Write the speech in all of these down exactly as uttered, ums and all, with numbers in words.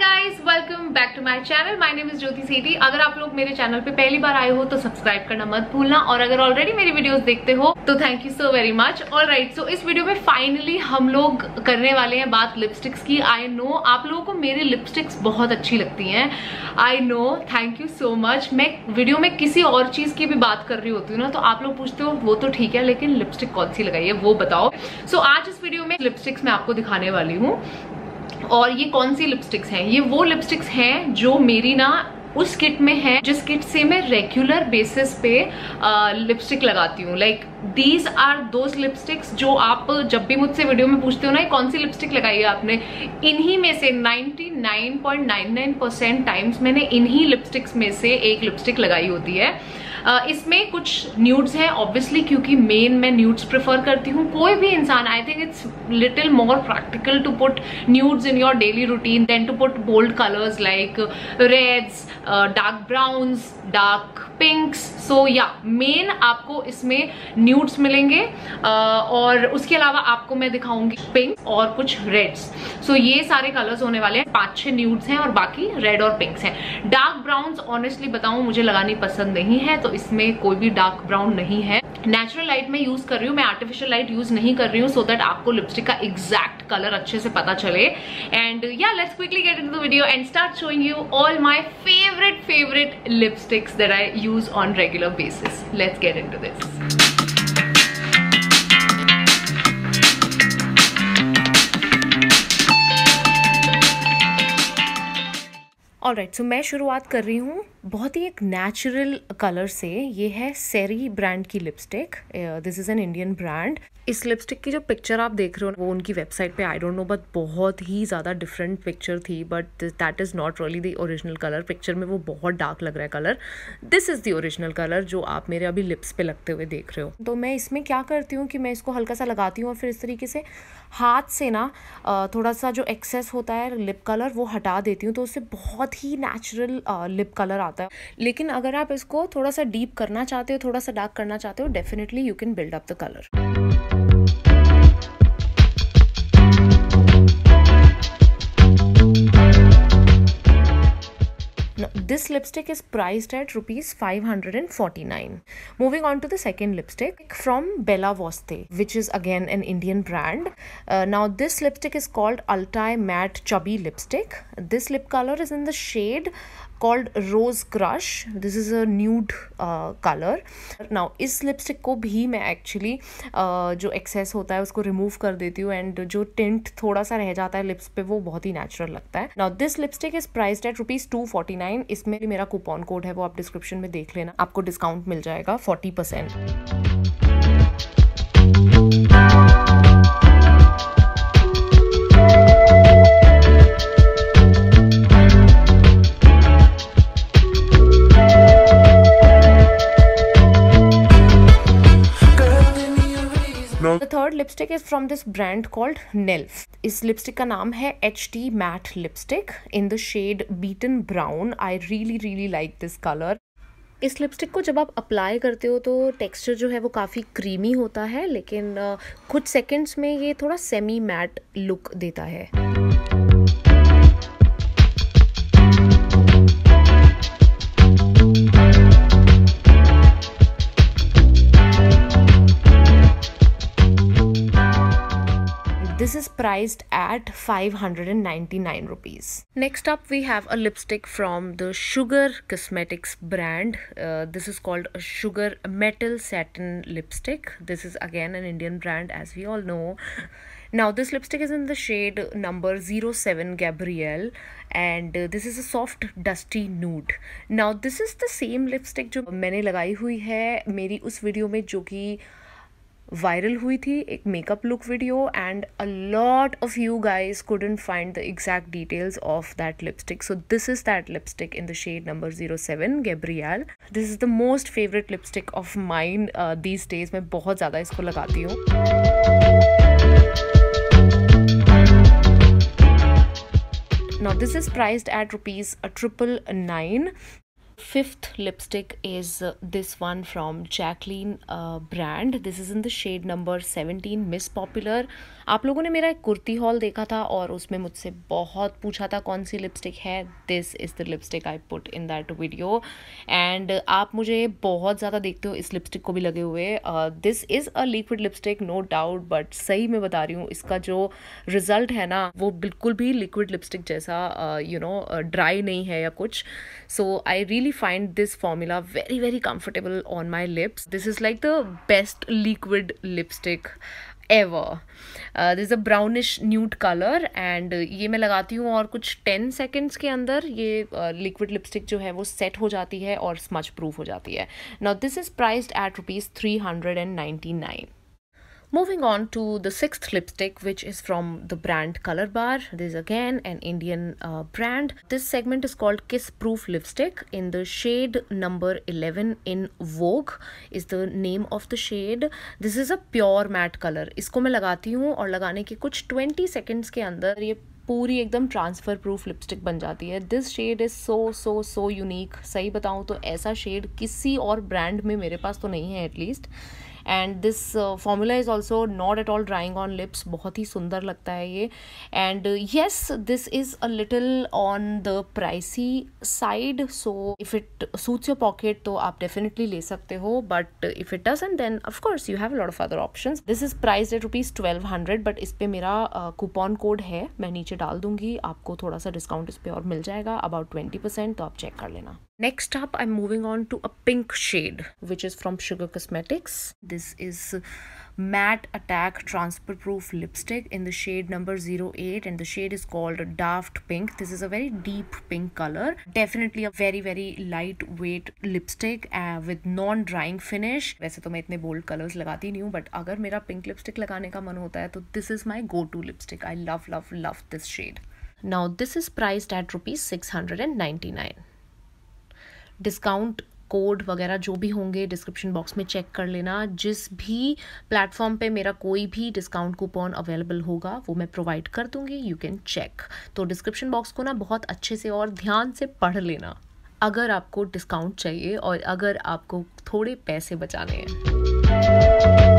Guys, welcome back to my channel. My name is Jyoti Sethi. अगर आप लोग मेरे चैनल पे पहली बार आए हो तो सब्सक्राइब करना मत भूलना, और अगर ऑलरेडी मेरी वीडियोस देखते हो तो thank you so very much. Alright, so इस वीडियो में फाइनली हम लोग करने वाले हैं बात लिपस्टिक्स की। आई नो आप लोगों को मेरी लिपस्टिक्स बहुत अच्छी लगती हैं, I know, thank you so much. मैं वीडियो में किसी और चीज की भी बात कर रही होती हूँ ना, तो आप लोग पूछते हो वो तो ठीक है, लेकिन लिपस्टिक कौन सी लगाई है वो बताओ। सो so, आज इस वीडियो में लिपस्टिक्स मैं आपको दिखाने वाली हूँ। और ये कौन सी लिपस्टिक्स हैं? ये वो लिपस्टिक्स हैं जो मेरी ना उस किट में है जिस किट से मैं रेगुलर बेसिस पे लिपस्टिक लगाती हूँ। Like these are those lipsticks जो आप जब भी मुझसे वीडियो में पूछते हो ना कौन सी लिपस्टिक लगाई है आपने, इन्हीं में से निन्यानवे point nine nine percent times मैंने इन्हीं लिपस्टिक्स में से एक लिपस्टिक लगाई होती है। Uh, इसमें कुछ न्यूड्स हैं ऑब्वियसली, क्योंकि मेन मैं न्यूड्स प्रेफर करती हूँ। कोई भी इंसान, I think it's little more practical to put nudes in your daily routine than to put bold colours like reds, dark browns, dark pinks. So या मेन आपको इसमें न्यूड्स मिलेंगे, uh, और उसके अलावा आपको मैं दिखाऊंगी पिंक और कुछ रेड्स। सो so, ये सारे कलर्स होने वाले हैं। पांच छह न्यूड्स हैं और बाकी रेड और पिंक्स हैं। डार्क ब्राउन्स ऑनेस्टली बताऊं मुझे लगानी पसंद नहीं है, तो इसमें कोई भी डार्क ब्राउन नहीं है। नेचुरल लाइट में यूज कर रही हूँ, मैं आर्टिफिशियल लाइट यूज नहीं कर रही हूँ, सो दैट आपको लिपस्टिक का एग्जैक्ट कलर अच्छे से पता चले। एंड या let's quickly get into the video and start showing you all my favourite favourite lipsticks that I use on regular basis. Let's get into this. Alright, so मैं शुरुआत कर रही हूँ बहुत ही एक नेचुरल कलर से। ये है सेरी ब्रांड की lipstick. This is an Indian brand. इस लिपस्टिक की जो पिक्चर आप देख रहे हो वो उनकी वेबसाइट पे आई डोंट नो बट बहुत ही ज़्यादा डिफरेंट पिक्चर थी, but that is not really the original colour. Picture में वो बहुत डार्क लग रहा है colour. This is the original colour जो आप मेरे अभी लिप्स पे लगते हुए देख रहे हो। तो मैं इसमें क्या करती हूँ कि मैं इसको हल्का सा लगाती हूँ और फिर इस तरीके से हाथ से ना थोड़ा सा जो एक्सेस होता है लिप कलर वो हटा देती हूँ, तो उससे बहुत ही नेचुरल लिप कलर आता है। लेकिन अगर आप इसको थोड़ा सा डीप करना चाहते हो, थोड़ा सा डार्क करना चाहते हो, definitely you can build up the colour. Now, this lipstick is priced at rupees five hundred forty-nine. Moving on to the second lipstick from Bella Voste, which is again an Indian brand. Uh, now this lipstick is called Ulti Matte Chubby Lipstick. This lip color is in the shade called Rose Crush. This is a nude uh, color. Now इस lipstick को भी मैं actually uh, जो access होता है उसको remove कर देती हूँ, एंड जो टिंट थोड़ा सा रह जाता है लिप्स पे वो बहुत ही नेचुरल लगता है। Now this lipstick is priced at rupees two forty nine. इसमें मेरा कूपन कोड है, वो आप डिस्क्रिप्शन में देख लेना, आपको डिस्काउंट मिल जाएगा forty percent. The third lipstick is from this brand called Nelf. इस लिपस्टिक का नाम है H D Matte Lipstick in the shade Beaten Brown. I really really like this color. इस लिपस्टिक को जब आप अप्लाई करते हो तो टेक्सचर जो है वो काफ़ी क्रीमी होता है, लेकिन कुछ सेकंड्स में ये थोड़ा सेमी मैट लुक देता है। This is priced at five hundred ninety-nine rupees. Next up we have a lipstick from the Sugar Cosmetics brand. Uh, this is called a Sugar Metal Satin Lipstick. This is again an Indian brand, as we all know. Now this lipstick is in the shade number zero seven Gabrielle, and uh, this is a soft dusty nude. Now this is the same lipstick जो मैंने लगाई हुई है मेरी उस video में जो कि वायरल हुई थी, एक makeup look video, and a lot of you guys couldn't find the exact details of that lipstick. So this is that lipstick in the shade number zero seven Gabrielle. This is the most favorite lipstick of mine uh, these days. मैं बहुत ज़्यादा इसको लगाती हूँ। Now this is priced at rupees a triple nine. Fifth lipstick is uh, this one from Jacqueline uh, brand. This is in the shade number seventeen, Miss Popular. आप लोगों ने मेरा एक कुर्ती हॉल देखा था और उसमें मुझसे बहुत पूछा था कौन सी लिपस्टिक है. This is the lipstick I put in that video. And आप मुझे बहुत ज़्यादा देखते हो इस लिपस्टिक को भी लगे हुए. This is a liquid lipstick no doubt, but सही मैं बता रही हूँ इसका जो रिजल्ट है ना वो बिल्कुल भी लिक्विड लिपस्टिक जैसा यू नो ड्राई नहीं है या कुछ. So I really find this formula very very comfortable on my lips. This is like the best liquid lipstick ever. uh, this is a brownish nude color and uh, ये मैं लगाती हूँ और कुछ ten seconds के अंदर ये uh, liquid lipstick जो है वो set हो जाती है और smudge proof हो जाती है. Now this is priced at rupees three hundred ninety-nine. Moving on to the sixth lipstick, which is from the brand Color Bar. This is again an Indian uh, brand. This segment is called Kiss Proof Lipstick in the shade number eleven in Vogue is the name of the shade. This is a pure matte color. इसको मैं लगाती हूँ और लगाने के कुछ twenty seconds के अंदर ये पूरी एकदम ट्रांसफ़र प्रूफ लिपस्टिक बन जाती है. This shade is so so so unique. सही बताऊँ तो ऐसा शेड किसी और ब्रांड में मेरे पास तो नहीं है at least. And this formula is also not at all drying on lips. बहुत ही सुंदर लगता है ये. And yes this is a little on the pricey side. So if it suits your pocket तो आप डेफिनेटली ले सकते हो, but if it doesn't then of course you have a lot of other options. This is priced at rupees twelve hundred, but इस पर मेरा coupon uh, code है, मैं नीचे डाल दूंगी. आपको थोड़ा सा डिस्काउंट इस पर और मिल जाएगा, अबाउट ट्वेंटी परसेंट, तो आप चेक कर लेना. Next up, I'm moving on to a pink shade, which is from Sugar Cosmetics. This is Matte Attack Transfer Proof Lipstick in the shade number zero eight, and the shade is called Daft Pink. This is a very deep pink color. Definitely a very very lightweight lipstick uh, with non-drying finish. वैसे तो मैं इतने bold colors लगाती नहीं हूँ, but अगर मेरा pink lipstick लगाने का मन होता है तो this is my go-to lipstick. I love love love this shade. Now this is priced at rupees six hundred ninety-nine. Discount code वगैरह जो भी होंगे डिस्क्रिप्शन बॉक्स में चेक कर लेना. जिस भी प्लेटफॉर्म पे मेरा कोई भी डिस्काउंट कूपन अवेलेबल होगा वो मैं प्रोवाइड कर दूंगी. You can check. तो डिस्क्रिप्शन बॉक्स को ना बहुत अच्छे से और ध्यान से पढ़ लेना अगर आपको डिस्काउंट चाहिए और अगर आपको थोड़े पैसे बचाने हैं.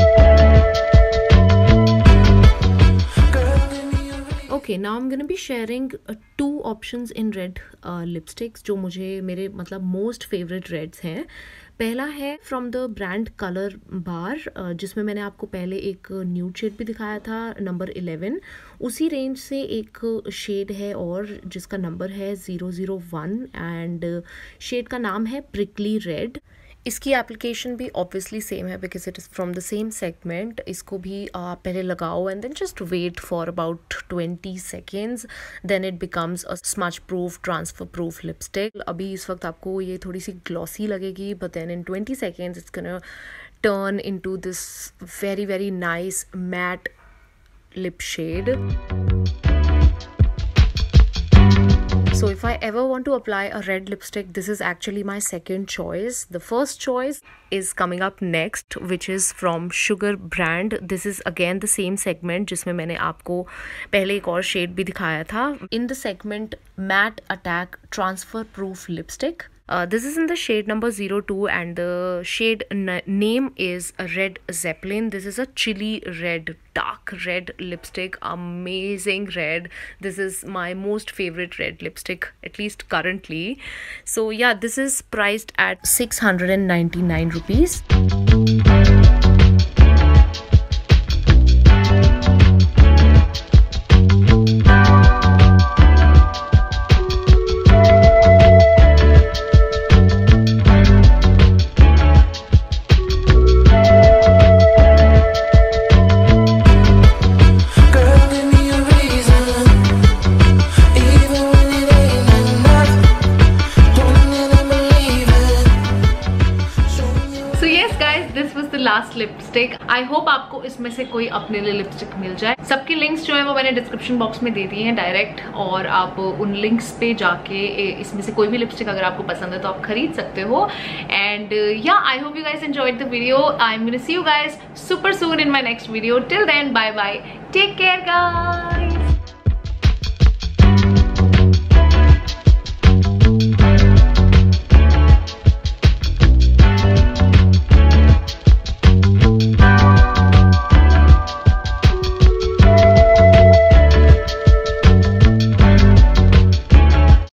Okay, now I'm gonna be sharing uh, two options in red uh, lipsticks जो मुझे मेरे मतलब most favorite reds हैं. पहला है from the brand Colorbar, जिसमें मैंने आपको पहले एक न्यूड शेड भी दिखाया था नंबर इलेवन. उसी रेंज से एक शेड है और जिसका नंबर है zero zero one and shade का नाम है प्रिकली रेड. इसकी एप्लीकेशन भी ऑब्वियसली सेम है because it is from the same segment. इसको भी आप पहले लगाओ and then just wait for about twenty seconds, then it becomes a smudge proof transfer proof lipstick. अभी इस वक्त आपको ये थोड़ी सी ग्लॉसी लगेगी, but then in twenty seconds it's gonna turn into this very very nice matte lip shade. So if I ever want to apply a red lipstick, this is actually my second choice. The first choice is coming up next, which is from Sugar brand. This is again the same segment जिसमें मैंने आपको पहले एक और shade भी दिखाया था. In the segment Matte Attack Transfer Proof Lipstick. Uh, this is in the shade number zero two and the shade name is Red Zeppelin. This is a chili red, dark red lipstick, amazing red. This is my most favorite red lipstick, at least currently. So yeah, this is priced at six hundred ninety-nine rupees. Last lipstick. I hope आपको इसमें से कोई अपने लिए lipstick मिल जाए. सबकी links जो है वो मैंने डिस्क्रिप्शन बॉक्स में दे दी हैं डायरेक्ट, और आप उन लिंक्स पे जाके इसमें से कोई भी लिपस्टिक अगर आपको पसंद है तो आप खरीद सकते हो. एंड या I hope you guys enjoyed the video. I am gonna see you guys super soon in my next video. Till then bye bye, take care guys.